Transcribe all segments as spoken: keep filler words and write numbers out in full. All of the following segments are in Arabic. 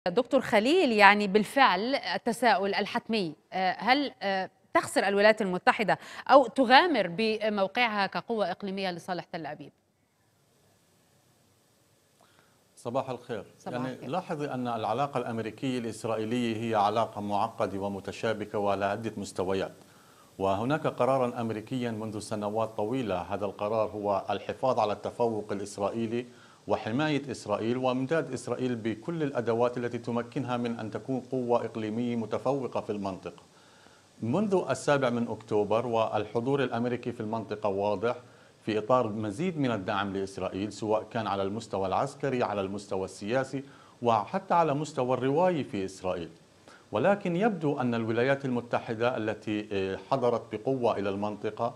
دكتور خليل، يعني بالفعل التساؤل الحتمي، آه، هل آه، تخسر الولايات المتحدة أو تغامر بموقعها كقوة إقليمية لصالح تل أبيب؟ صباح الخير. صباح يعني الخير. لاحظي أن العلاقة الأمريكية الإسرائيلية هي علاقة معقدة ومتشابكة وعلى عدة مستويات، وهناك قرارا أمريكيا منذ سنوات طويلة. هذا القرار هو الحفاظ على التفوق الإسرائيلي وحماية إسرائيل وإمداد إسرائيل بكل الأدوات التي تمكنها من أن تكون قوة إقليمية متفوقة في المنطقة. منذ السابع من أكتوبر والحضور الأمريكي في المنطقة واضح في إطار مزيد من الدعم لإسرائيل، سواء كان على المستوى العسكري، على المستوى السياسي، وحتى على مستوى الرواية في إسرائيل. ولكن يبدو أن الولايات المتحدة التي حضرت بقوة إلى المنطقة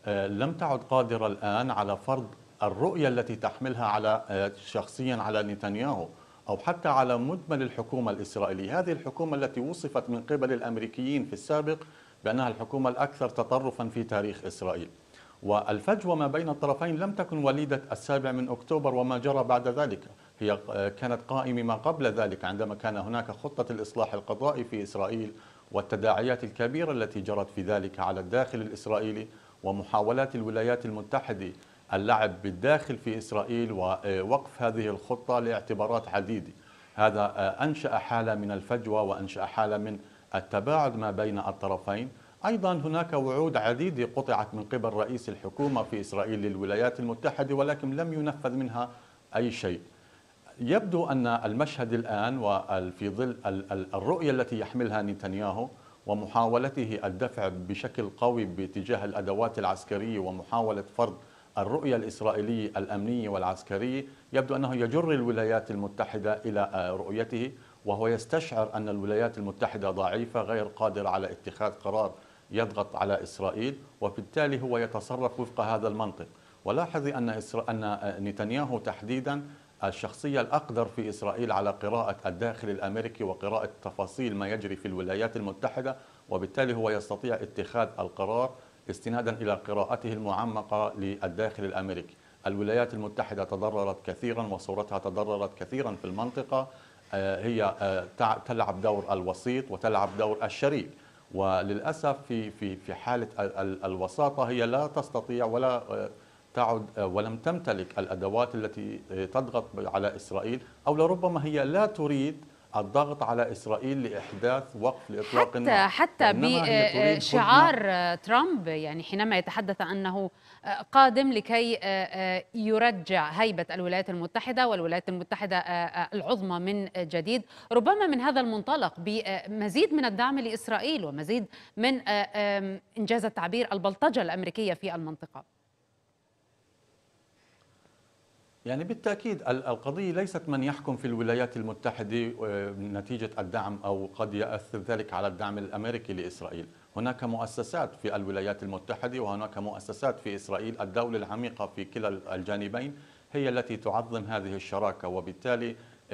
لم تعد قادرة الآن على فرض الرؤية التي تحملها على شخصيا على نتنياهو أو حتى على مجمل الحكومة الإسرائيلية. هذه الحكومة التي وصفت من قبل الأمريكيين في السابق بأنها الحكومة الأكثر تطرفا في تاريخ إسرائيل. والفجوة ما بين الطرفين لم تكن وليدة السابع من أكتوبر وما جرى بعد ذلك، هي كانت قائمة ما قبل ذلك، عندما كان هناك خطة الإصلاح القضائي في إسرائيل والتداعيات الكبيرة التي جرت في ذلك على الداخل الإسرائيلي، ومحاولات الولايات المتحدة اللعب بالداخل في إسرائيل ووقف هذه الخطة لاعتبارات عديدة. هذا أنشأ حالة من الفجوة وأنشأ حالة من التباعد ما بين الطرفين. أيضا هناك وعود عديدة قطعت من قبل رئيس الحكومة في إسرائيل للولايات المتحدة ولكن لم ينفذ منها أي شيء. يبدو أن المشهد الآن وفي ظل الرؤية التي يحملها نتنياهو ومحاولته الدفع بشكل قوي باتجاه الأدوات العسكرية ومحاولة فرض الرؤية الإسرائيلية الأمنية والعسكرية، يبدو أنه يجر الولايات المتحدة إلى رؤيته، وهو يستشعر أن الولايات المتحدة ضعيفة غير قادرة على اتخاذ قرار يضغط على إسرائيل، وبالتالي هو يتصرف وفق هذا المنطق. ولاحظي أن إسرا... أن نتنياهو تحديدا الشخصية الأقدر في إسرائيل على قراءة الداخل الأمريكي وقراءة تفاصيل ما يجري في الولايات المتحدة، وبالتالي هو يستطيع اتخاذ القرار استنادا إلى قراءته المعمقة للداخل الأمريكي. الولايات المتحدة تضررت كثيرا وصورتها تضررت كثيرا في المنطقة، هي تلعب دور الوسيط وتلعب دور الشريك، وللأسف في في في حالة الوساطة هي لا تستطيع ولا تعد ولم تمتلك الأدوات التي تضغط على إسرائيل، أو لربما هي لا تريد الضغط على إسرائيل لإحداث وقف لإطلاق حتى النار، حتى وإنما هي تريد بشعار هدنة. ترامب، يعني حينما يتحدث أنه قادم لكي يرجع هيبة الولايات المتحدة والولايات المتحدة العظمى من جديد، ربما من هذا المنطلق بمزيد من الدعم لإسرائيل ومزيد من إنجاز التعبير البلطجة الأمريكية في المنطقة. يعني بالتأكيد القضية ليست من يحكم في الولايات المتحدة نتيجة الدعم أو قد يؤثر ذلك على الدعم الأمريكي لإسرائيل. هناك مؤسسات في الولايات المتحدة وهناك مؤسسات في إسرائيل. الدولة العميقة في كلا الجانبين هي التي تعظم هذه الشراكة، وبالتالي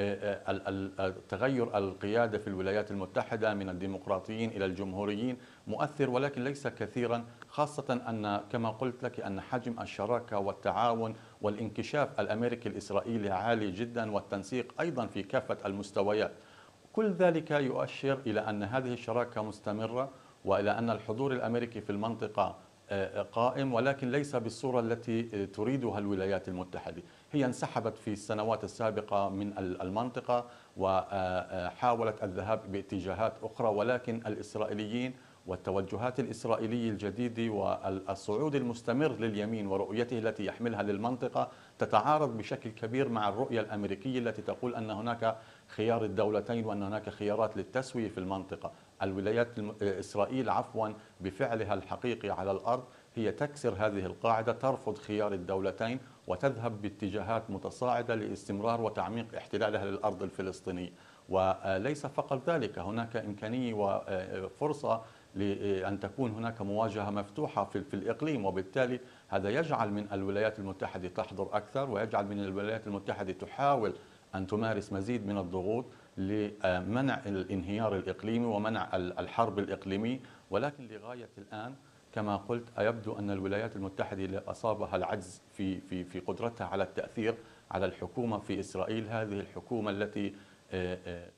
تغير القيادة في الولايات المتحدة من الديمقراطيين إلى الجمهوريين مؤثر ولكن ليس كثيرا، خاصة أن كما قلت لك أن حجم الشراكة والتعاون والانكشاف الأمريكي الإسرائيلي عالي جدا، والتنسيق أيضا في كافة المستويات. كل ذلك يؤشر إلى أن هذه الشراكة مستمرة وإلى أن الحضور الأمريكي في المنطقة قائم، ولكن ليس بالصورة التي تريدها الولايات المتحدة. هي انسحبت في السنوات السابقة من المنطقة وحاولت الذهاب باتجاهات أخرى، ولكن الإسرائيليين والتوجهات الإسرائيلية الجديدة والصعود المستمر لليمين ورؤيته التي يحملها للمنطقة تتعارض بشكل كبير مع الرؤية الأمريكية التي تقول أن هناك خيار الدولتين وأن هناك خيارات للتسوية في المنطقة. الولايات إسرائيل عفوا بفعلها الحقيقي على الأرض هي تكسر هذه القاعدة، ترفض خيار الدولتين وتذهب باتجاهات متصاعدة لاستمرار وتعميق احتلالها للأرض الفلسطينية. وليس فقط ذلك، هناك إمكانية وفرصة لأن تكون هناك مواجهة مفتوحة في, في الإقليم، وبالتالي هذا يجعل من الولايات المتحدة تحضر أكثر ويجعل من الولايات المتحدة تحاول أن تمارس مزيد من الضغوط لمنع الانهيار الإقليمي ومنع الحرب الإقليمية. ولكن لغاية الآن كما قلت يبدو أن الولايات المتحدة أصابها العجز في في في قدرتها على التأثير على الحكومة في إسرائيل، هذه الحكومة التي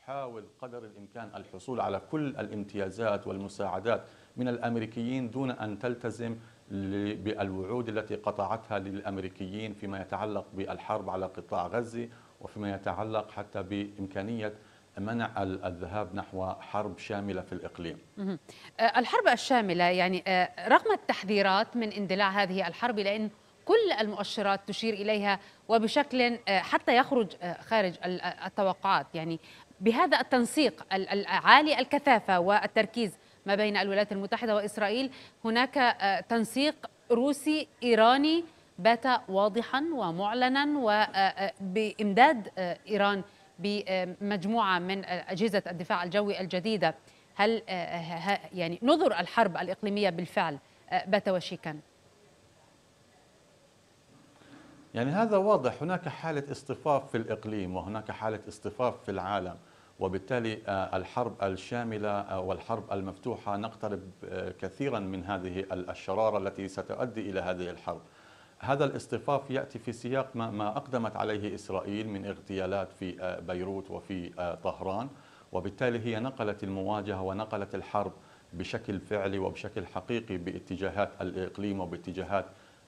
تحاول قدر الإمكان الحصول على كل الامتيازات والمساعدات من الأمريكيين دون أن تلتزم بالوعود التي قطعتها للأمريكيين فيما يتعلق بالحرب على قطاع غزة، وفيما يتعلق حتى بإمكانية منع الذهاب نحو حرب شاملة في الإقليم. الحرب الشاملة يعني رغم التحذيرات من اندلاع هذه الحرب، لأن كل المؤشرات تشير إليها وبشكل حتى يخرج خارج التوقعات، يعني بهذا التنسيق العالي الكثافة والتركيز ما بين الولايات المتحدة وإسرائيل، هناك تنسيق روسي إيراني بات واضحا ومعلنا، وبإمداد إيران بمجموعة من أجهزة الدفاع الجوي الجديدة. هل يعني نظر الحرب الإقليمية بالفعل بات وشيكا؟ يعني هذا واضح، هناك حالة اصطفاف في الإقليم وهناك حالة اصطفاف في العالم، وبالتالي الحرب الشاملة والحرب المفتوحة نقترب كثيرا من هذه الشرارة التي ستؤدي إلى هذه الحرب. هذا الاصطفاف يأتي في سياق ما أقدمت عليه إسرائيل من اغتيالات في بيروت وفي طهران، وبالتالي هي نقلت المواجهة ونقلت الحرب بشكل فعلي وبشكل حقيقي باتجاهات الإقليم وباتجاهات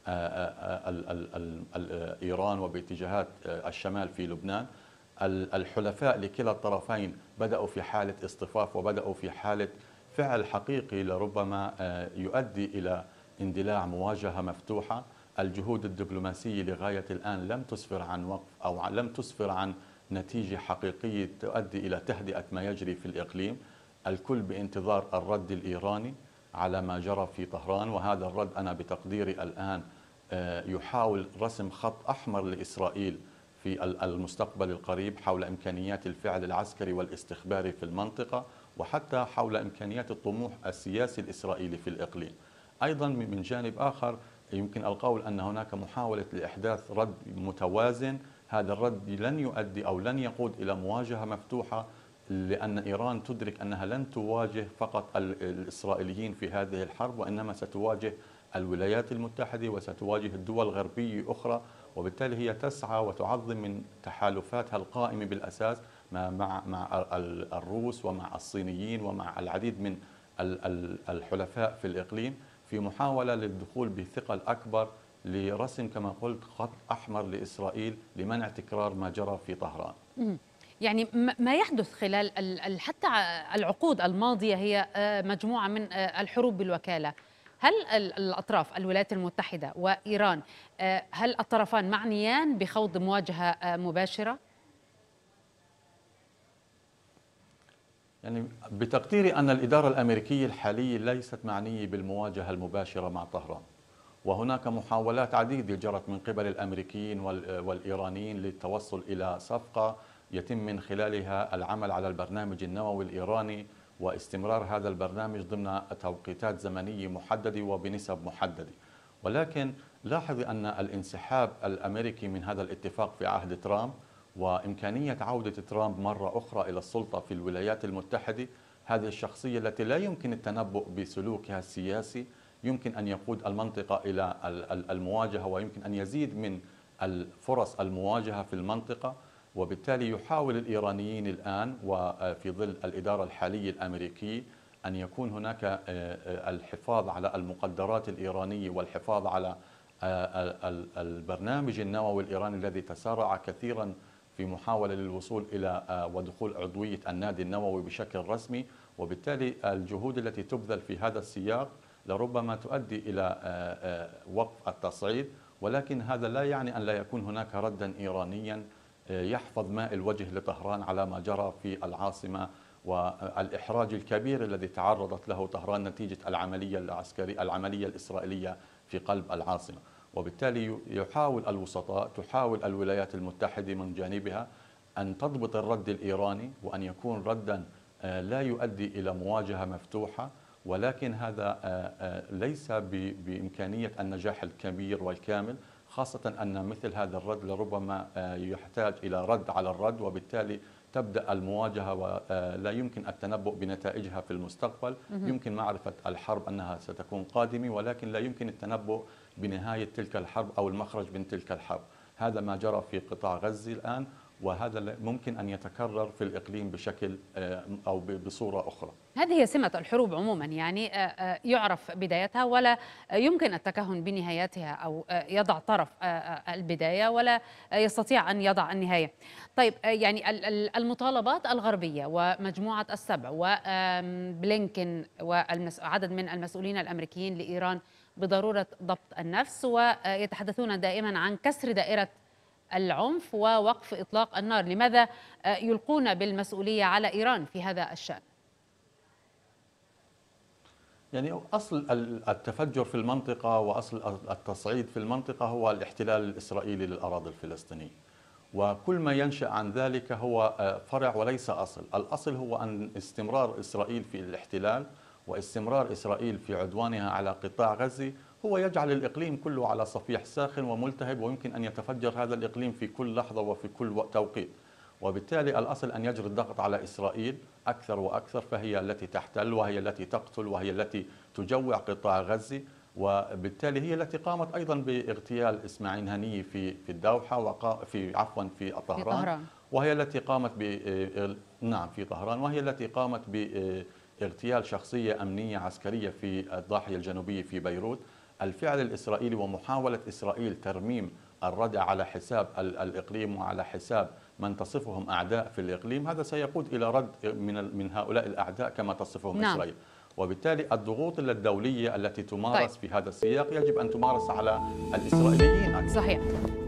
إيران وباتجاهات الشمال في لبنان. الحلفاء لكلا الطرفين بدأوا في حالة اصطفاف وبدأوا في حالة فعل حقيقي لربما يؤدي إلى اندلاع مواجهة مفتوحة. الجهود الدبلوماسية لغاية الآن لم تسفر عن وقف أو لم تسفر عن نتيجة حقيقية تؤدي إلى تهدئة ما يجري في الإقليم. الكل بانتظار الرد الإيراني على ما جرى في طهران، وهذا الرد أنا بتقديري الآن يحاول رسم خط أحمر لإسرائيل في المستقبل القريب حول إمكانيات الفعل العسكري والاستخباري في المنطقة، وحتى حول إمكانيات الطموح السياسي الإسرائيلي في الإقليم. أيضا من جانب آخر يمكن القول أن هناك محاولة لإحداث رد متوازن. هذا الرد لن يؤدي أو لن يقود إلى مواجهة مفتوحة، لأن إيران تدرك أنها لن تواجه فقط الإسرائيليين في هذه الحرب، وإنما ستواجه الولايات المتحدة وستواجه الدول الغربية أخرى، وبالتالي هي تسعى وتعظم من تحالفاتها القائمة بالأساس مع مع الروس ومع الصينيين ومع العديد من الحلفاء في الإقليم في محاولة للدخول بثقل أكبر لرسم كما قلت خط أحمر لإسرائيل لمنع تكرار ما جرى في طهران. يعني ما يحدث خلال حتى العقود الماضية هي مجموعة من الحروب بالوكالة. هل الأطراف الولايات المتحدة وإيران هل الطرفان معنيان بخوض مواجهة مباشرة؟ يعني بتقديري أن الإدارة الأمريكية الحالية ليست معنية بالمواجهة المباشرة مع طهران، وهناك محاولات عديدة جرت من قبل الأمريكيين والإيرانيين للتوصل إلى صفقة يتم من خلالها العمل على البرنامج النووي الإيراني واستمرار هذا البرنامج ضمن توقيتات زمنية محددة وبنسب محددة. ولكن لاحظ أن الانسحاب الأمريكي من هذا الاتفاق في عهد ترامب وإمكانية عودة ترامب مرة أخرى إلى السلطة في الولايات المتحدة، هذه الشخصية التي لا يمكن التنبؤ بسلوكها السياسي يمكن أن يقود المنطقة إلى المواجهة ويمكن أن يزيد من الفرص المواجهة في المنطقة. وبالتالي يحاول الإيرانيين الآن وفي ظل الإدارة الحالية الأمريكية أن يكون هناك الحفاظ على المقدرات الإيرانية والحفاظ على البرنامج النووي الإيراني الذي تسارع كثيرا في محاولة للوصول إلى ودخول عضوية النادي النووي بشكل رسمي. وبالتالي الجهود التي تبذل في هذا السياق لربما تؤدي إلى وقف التصعيد، ولكن هذا لا يعني أن لا يكون هناك ردا إيرانيا يحفظ ماء الوجه لطهران على ما جرى في العاصمة والإحراج الكبير الذي تعرضت له طهران نتيجة العملية العسكرية العملية الإسرائيلية في قلب العاصمة. وبالتالي يحاول الوسطاء تحاول الولايات المتحدة من جانبها أن تضبط الرد الإيراني وأن يكون ردا لا يؤدي إلى مواجهة مفتوحة، ولكن هذا ليس بإمكانية النجاح الكبير والكامل، خاصة أن مثل هذا الرد لربما يحتاج إلى رد على الرد، وبالتالي تبدأ المواجهة ولا يمكن التنبؤ بنتائجها في المستقبل. يمكن معرفة الحرب أنها ستكون قادمة، ولكن لا يمكن التنبؤ بنهاية تلك الحرب أو المخرج من تلك الحرب. هذا ما جرى في قطاع غزة الآن، وهذا ممكن أن يتكرر في الإقليم بشكل أو بصورة أخرى. هذه هي سمة الحروب عموما، يعني يعرف بدايتها ولا يمكن التكهن بنهايتها، أو يضع طرف البداية ولا يستطيع أن يضع النهاية. طيب، يعني المطالبات الغربية ومجموعة السبع وبلينكن وعدد من المسؤولين الأمريكيين لإيران بضرورة ضبط النفس، ويتحدثون دائما عن كسر دائرة العنف ووقف إطلاق النار، لماذا يلقون بالمسؤولية على إيران في هذا الشأن؟ يعني أصل التفجر في المنطقة وأصل التصعيد في المنطقة هو الاحتلال الإسرائيلي للأراضي الفلسطينية، وكل ما ينشأ عن ذلك هو فرع وليس أصل. الأصل هو أن استمرار إسرائيل في الاحتلال واستمرار إسرائيل في عدوانها على قطاع غزة هو يجعل الإقليم كله على صفيح ساخن وملتهب، ويمكن أن يتفجر هذا الإقليم في كل لحظة وفي كل توقيت. وبالتالي الأصل أن يجري الضغط على إسرائيل أكثر وأكثر، فهي التي تحتل وهي التي تقتل وهي التي تجوع قطاع غزة، وبالتالي هي التي قامت أيضا باغتيال إسماعيل هنية في في الدوحة وفي عفوا في طهران، وهي التي قامت ب نعم في طهران وهي التي قامت باغتيال شخصية أمنية عسكرية في الضاحية الجنوبية في بيروت. الفعل الإسرائيلي ومحاولة إسرائيل ترميم الردع على حساب الإقليم وعلى حساب من تصفهم أعداء في الإقليم، هذا سيقود إلى رد من من هؤلاء الأعداء كما تصفهم نعم. إسرائيل. وبالتالي الضغوط الدولية التي تمارس طيب. في هذا السياق يجب أن تمارس على الإسرائيليين أكثر. صحيح.